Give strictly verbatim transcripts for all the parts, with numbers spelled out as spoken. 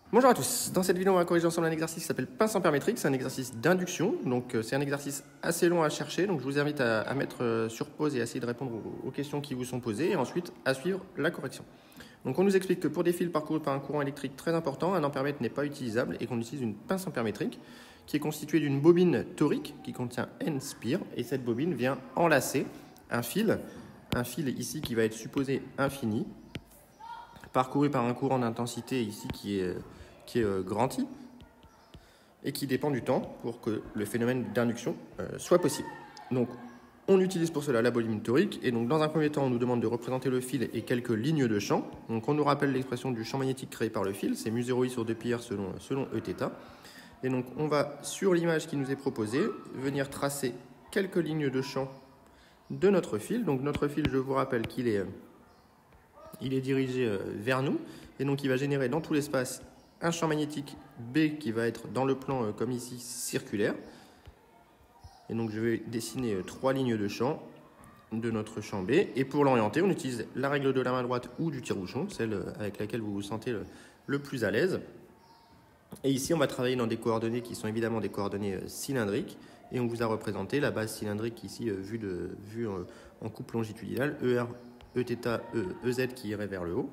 Bonjour à tous, dans cette vidéo on va corriger ensemble un exercice qui s'appelle pince ampère-métrique, c'est un exercice d'induction, donc euh, c'est un exercice assez long à chercher, donc je vous invite à, à mettre euh, sur pause et à essayer de répondre aux, aux questions qui vous sont posées et ensuite à suivre la correction. Donc on nous explique que pour des fils parcourus par un courant électrique très important, un ampère-mètre n'est pas utilisable et qu'on utilise une pince ampère-métrique qui est constituée d'une bobine torique qui contient N spires et cette bobine vient enlacer un fil, un fil ici qui va être supposé infini, parcouru par un courant d'intensité ici qui est, qui est euh, grand I et qui dépend du temps pour que le phénomène d'induction euh, soit possible. Donc on utilise pour cela la bobine torique et donc dans un premier temps on nous demande de représenter le fil et quelques lignes de champ. Donc on nous rappelle l'expression du champ magnétique créé par le fil, c'est mu zéro i sur deux pi r selon, selon Eθ. Et donc on va sur l'image qui nous est proposée venir tracer quelques lignes de champ de notre fil. Donc notre fil, je vous rappelle qu'il est... Il est dirigé vers nous et donc il va générer dans tout l'espace un champ magnétique B qui va être dans le plan comme ici circulaire. Et donc je vais dessiner trois lignes de champ de notre champ B. Et pour l'orienter, on utilise la règle de la main droite ou du tire-bouchon, celle avec laquelle vous vous sentez le, le plus à l'aise. Et ici, on va travailler dans des coordonnées qui sont évidemment des coordonnées cylindriques. Et on vous a représenté la base cylindrique ici vue, de, vue en coupe longitudinale, E R. Eθ, E, Ez qui irait vers le haut.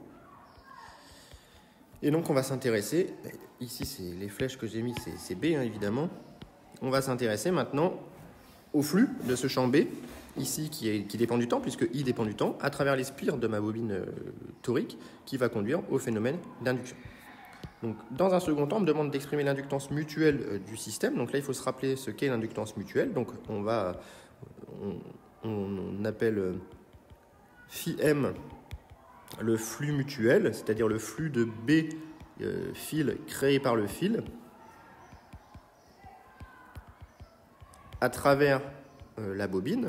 Et donc on va s'intéresser, ici c'est les flèches que j'ai mis, c'est B hein, évidemment. On va s'intéresser maintenant au flux de ce champ B, ici qui, est, qui dépend du temps, puisque I dépend du temps, à travers les spires de ma bobine euh, torique, qui va conduire au phénomène d'induction. Donc dans un second temps, on me demande d'exprimer l'inductance mutuelle euh, du système. Donc là il faut se rappeler ce qu'est l'inductance mutuelle. Donc on va, on, on appelle... Euh, phi m le flux mutuel, c'est-à-dire le flux de B euh, fil créé par le fil à travers euh, la bobine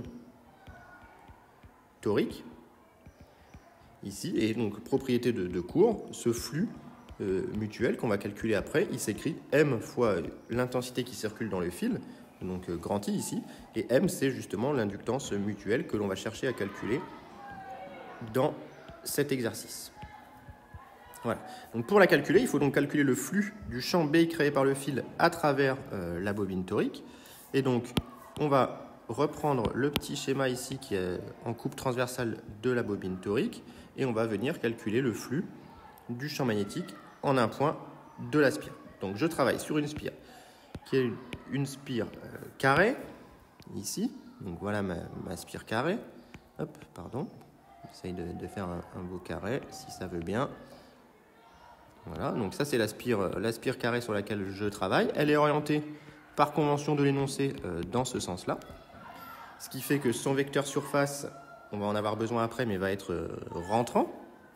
torique ici, et donc propriété de, de cours, ce flux euh, mutuel qu'on va calculer après, il s'écrit M fois l'intensité qui circule dans le fil, donc euh, grand I ici, et M c'est justement l'inductance mutuelle que l'on va chercher à calculer dans cet exercice. Voilà. Donc pour la calculer, il faut donc calculer le flux du champ B créé par le fil à travers euh, la bobine torique. Et donc, on va reprendre le petit schéma ici qui est en coupe transversale de la bobine torique et on va venir calculer le flux du champ magnétique en un point de la spire. Donc je travaille sur une spire qui est une, une spire euh, carrée, ici. Donc voilà ma, ma spire carrée. Hop, pardon. J'essaye de, de faire un, un beau carré, si ça veut bien. Voilà, donc ça c'est la spire, la spire carrée sur laquelle je travaille. Elle est orientée par convention de l'énoncé euh, dans ce sens-là. Ce qui fait que son vecteur surface, on va en avoir besoin après, mais va être euh, rentrant.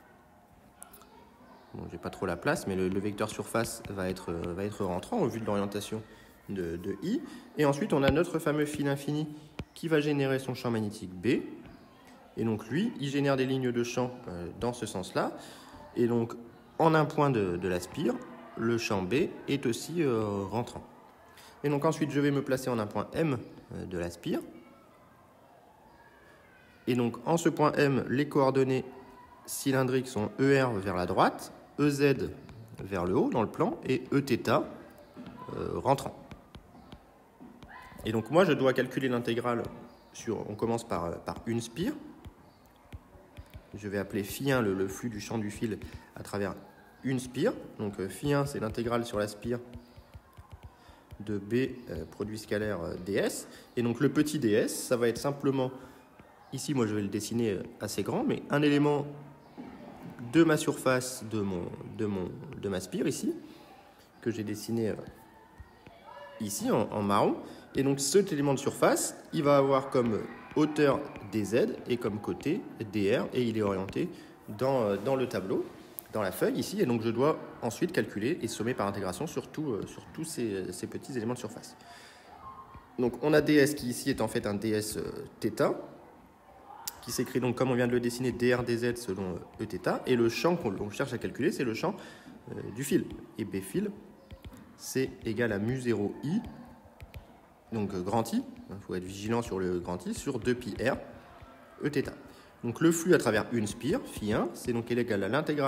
Bon, j'ai pas trop la place, mais le, le vecteur surface va être, euh, va être rentrant au vu de l'orientation de, de I. Et ensuite, on a notre fameux fil infini qui va générer son champ magnétique B. Et donc lui, il génère des lignes de champ euh, dans ce sens-là. Et donc, en un point de, de la spire, le champ B est aussi euh, rentrant. Et donc ensuite, je vais me placer en un point M euh, de la spire. Et donc, en ce point M, les coordonnées cylindriques sont E R vers la droite, E Z vers le haut dans le plan, et Eθ euh, rentrant. Et donc moi, je dois calculer l'intégrale sur... On commence par, par une spire. Je vais appeler phi un le, le flux du champ du fil à travers une spire. Donc phi un, c'est l'intégrale sur la spire de B euh, produit scalaire euh, ds. Et donc le petit ds, ça va être simplement, ici moi je vais le dessiner assez grand, mais un élément de ma surface de, mon, de, mon, de ma spire ici, que j'ai dessiné euh, ici en, en marron. Et donc cet élément de surface, il va avoir comme hauteur dz et comme côté dr, et il est orienté dans, dans le tableau, dans la feuille ici, et donc je dois ensuite calculer et sommer par intégration sur, tout, sur tous ces, ces petits éléments de surface. Donc on a ds qui ici est en fait un ds θ, qui s'écrit donc comme on vient de le dessiner dr dz selon Eθ, et le champ qu'on cherche à calculer c'est le champ euh, du fil, et b fil c'est égal à mu zéro i, donc grand I, il faut être vigilant sur le grand I, sur deux pi r Eθ. Donc le flux à travers une spire, phi un, c'est donc égal à l'intégrale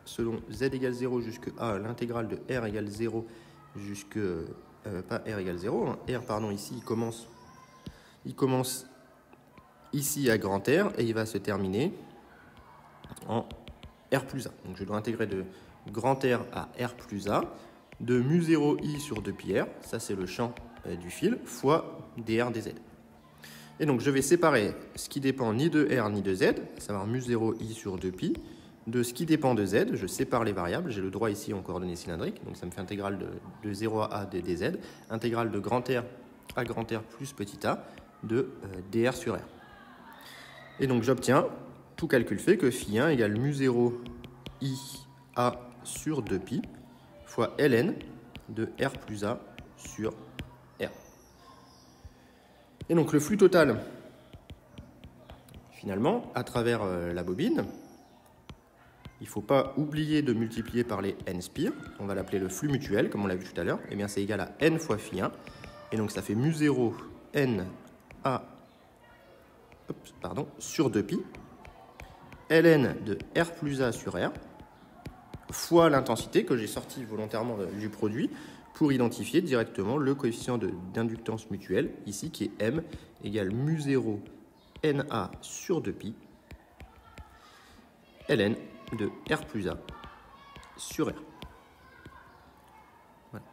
selon z égale zéro jusqu'à a, l'intégrale de r égale zéro jusqu'à... Euh, pas r égale zéro, hein, r, pardon, ici, il commence, il commence ici à grand R et il va se terminer en R plus A. Donc je dois intégrer de grand R à R plus A, de mu zéro i sur deux pi r, ça c'est le champ euh, du fil, fois dr dz. Et donc je vais séparer ce qui dépend ni de R ni de Z, à savoir mu zéro i sur deux pi, de ce qui dépend de Z, je sépare les variables, j'ai le droit ici en coordonnées cylindriques, donc ça me fait intégrale de, de zéro à A de dz, intégrale de grand R à grand R plus petit a de euh, dr sur R. Et donc j'obtiens, tout calcul fait, que phi un égale mu zéro i a sur deux pi fois ln de R plus A sur R. Et donc le flux total, finalement, à travers euh, la bobine, il ne faut pas oublier de multiplier par les n spires, on va l'appeler le flux mutuel, comme on l'a vu tout à l'heure, et bien c'est égal à n fois phi un, et donc ça fait mu zéro n a Oups, pardon, sur deux pi, ln de R plus A sur R, fois l'intensité que j'ai sorti volontairement du produit pour identifier directement le coefficient d'inductance mutuelle, ici qui est M égale mu zéro Na sur deux pi, ln de R plus A sur R. Voilà.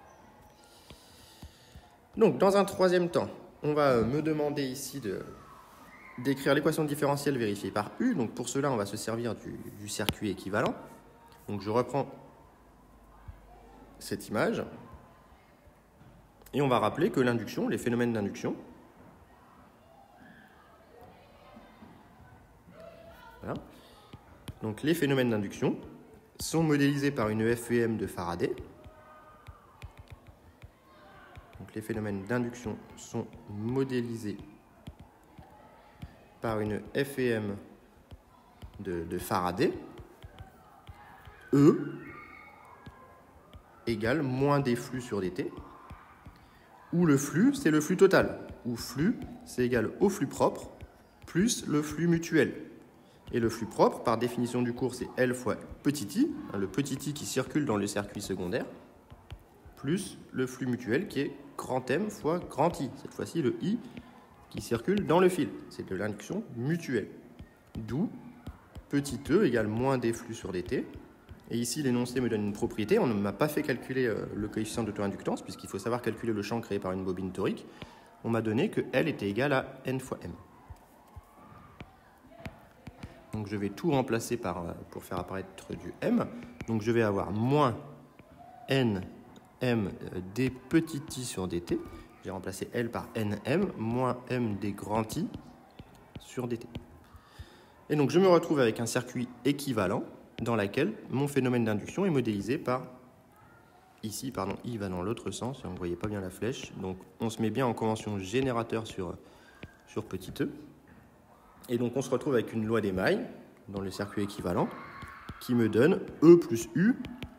Donc dans un troisième temps, on va me demander ici de d'écrire l'équation différentielle vérifiée par U. Donc pour cela, on va se servir du, du circuit équivalent. Donc je reprends cette image et on va rappeler que l'induction, les phénomènes d'induction, voilà. Donc les phénomènes d'induction sont modélisés par une F E M de Faraday. Donc les phénomènes d'induction sont modélisés par une F E M de, de Faraday, E égale moins des flux sur dt, où le flux, c'est le flux total, où flux, c'est égal au flux propre, plus le flux mutuel. Et le flux propre, par définition du cours, c'est L fois petit i, hein, le petit i qui circule dans le circuit secondaire, plus le flux mutuel qui est grand M fois grand I, cette fois-ci le I qui circule dans le fil. C'est de l'induction mutuelle. D'où petit e égale moins des flux sur dt. Et ici, l'énoncé me donne une propriété. On ne m'a pas fait calculer euh, le coefficient d'auto-inductance, puisqu'il faut savoir calculer le champ créé par une bobine torique. On m'a donné que L était égal à N fois M. Donc je vais tout remplacer par, euh, pour faire apparaître du M. Donc je vais avoir moins N M euh, d petit i sur dt. J'ai remplacé L par Nm, moins M des grand I sur dt. Et donc je me retrouve avec un circuit équivalent dans lequel mon phénomène d'induction est modélisé par, ici, pardon, I va dans l'autre sens, on ne voyait pas bien la flèche, donc on se met bien en convention générateur sur, sur petit e. Et donc on se retrouve avec une loi des mailles dans le circuit équivalent qui me donne E plus U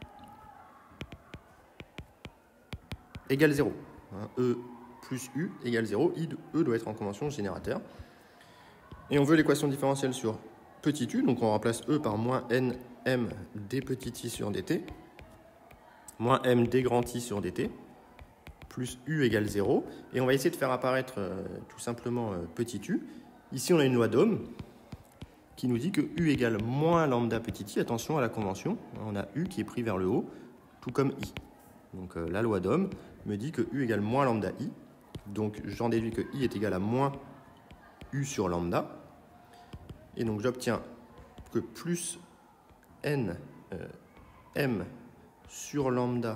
égale zéro. E plus U égale zéro, I de E doit être en convention générateur. Et on veut l'équation différentielle sur petit u, donc on remplace E par moins Nm d petit i sur dt, moins M d grand I sur dt, plus U égale zéro. Et on va essayer de faire apparaître euh, tout simplement euh, petit u. Ici, on a une loi d'Ohm qui nous dit que U égale moins lambda petit i. Attention à la convention, on a U qui est pris vers le haut, tout comme I. Donc euh, la loi d'Ohm me dit que U égale moins lambda I. Donc j'en déduis que I est égal à moins U sur lambda. Et donc j'obtiens que plus N euh, M sur lambda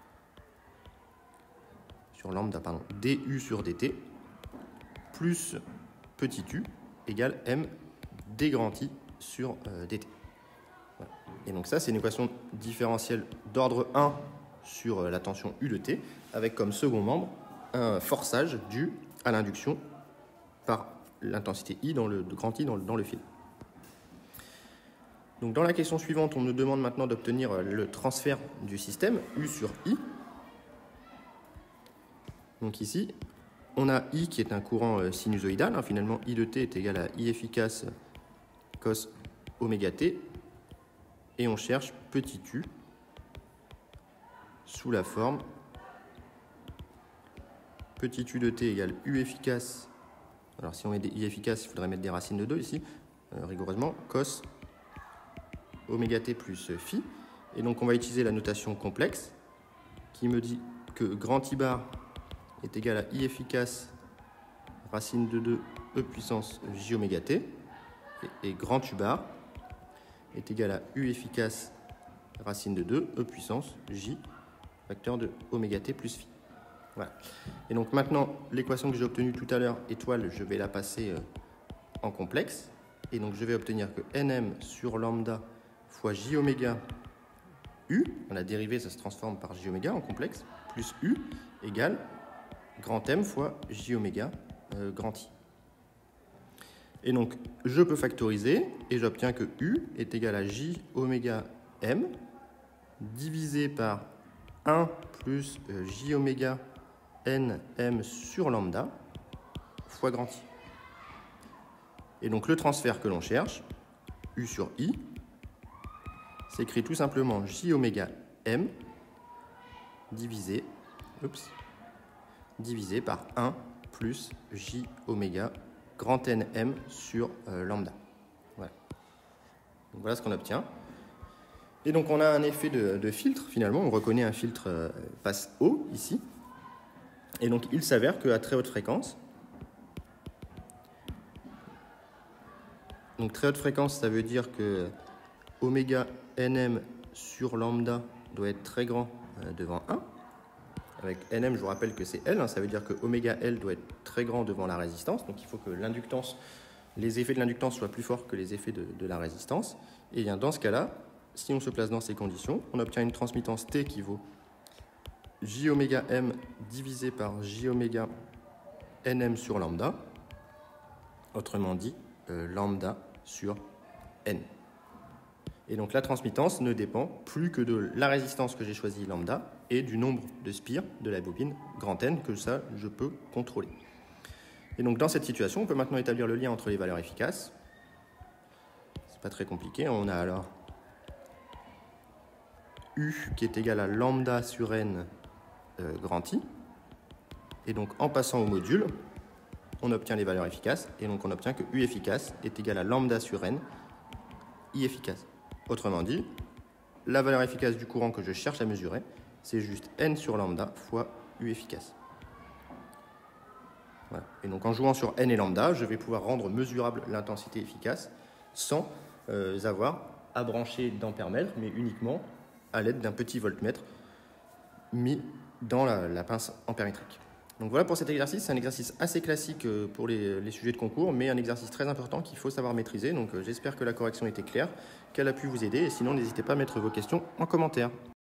sur lambda pardon du sur dt plus petit u égale M d grand I sur euh, dt. Voilà. Et donc ça c'est une équation différentielle d'ordre un sur euh, la tension U de t avec comme second membre un forçage dû à l'induction par l'intensité I dans le de grand I dans le, dans le fil. Donc dans la question suivante, on nous demande maintenant d'obtenir le transfert du système U sur I. Donc ici, on a I qui est un courant sinusoïdal. Hein, finalement, I de t est égal à I efficace cos oméga t et on cherche petit u sous la forme petit u de t égale u efficace. Alors si on met des i efficaces, il faudrait mettre des racines de deux ici, euh, rigoureusement, cos oméga t plus phi. Et donc on va utiliser la notation complexe qui me dit que grand I bar est égal à i efficace racine de deux e puissance j oméga t et, et grand U bar est égal à u efficace racine de deux e puissance j facteur de oméga t plus phi. Voilà. Et donc maintenant, l'équation que j'ai obtenue tout à l'heure, étoile, je vais la passer euh, en complexe. Et donc je vais obtenir que nm sur lambda fois j oméga u, la dérivée ça se transforme par j oméga en complexe, plus u égale grand M fois j oméga euh, grand I. Et donc je peux factoriser et j'obtiens que u est égal à j oméga m divisé par un plus euh, j oméga nm sur lambda fois grand I. Et donc le transfert que l'on cherche, u sur i, s'écrit tout simplement j oméga m divisé, oups, divisé par un plus j oméga grand nm sur euh, lambda. Voilà. Donc voilà ce qu'on obtient. Et donc on a un effet de, de filtre finalement, on reconnaît un filtre euh, passe haut ici. Et donc il s'avère qu'à très haute fréquence, donc très haute fréquence ça veut dire que oméga nm sur lambda doit être très grand euh, devant un. Avec nm, je vous rappelle que c'est L, hein, ça veut dire que oméga L doit être très grand devant la résistance. Donc il faut que l'inductance, les effets de l'inductance soient plus forts que les effets de, de la résistance. Et bien dans ce cas-là, si on se place dans ces conditions, on obtient une transmittance T qui vaut j oméga m divisé par j oméga nm sur lambda, autrement dit euh, lambda sur n. Et donc la transmittance ne dépend plus que de la résistance que j'ai choisie lambda et du nombre de spires de la bobine grand N, que ça je peux contrôler. Et donc dans cette situation, on peut maintenant établir le lien entre les valeurs efficaces. C'est pas très compliqué, on a alors U qui est égal à lambda sur n euh, grand I. Et donc en passant au module, on obtient les valeurs efficaces et donc on obtient que U efficace est égal à lambda sur n I efficace. Autrement dit, la valeur efficace du courant que je cherche à mesurer, c'est juste n sur lambda fois U efficace. Voilà. Et donc en jouant sur n et lambda, je vais pouvoir rendre mesurable l'intensité efficace sans euh, avoir à brancher d'ampère-mètre, mais uniquement à l'aide d'un petit voltmètre mis dans la, la pince ampérimétrique. Donc voilà pour cet exercice, c'est un exercice assez classique pour les, les sujets de concours, mais un exercice très important qu'il faut savoir maîtriser. Donc j'espère que la correction était claire, qu'elle a pu vous aider, et sinon n'hésitez pas à mettre vos questions en commentaire.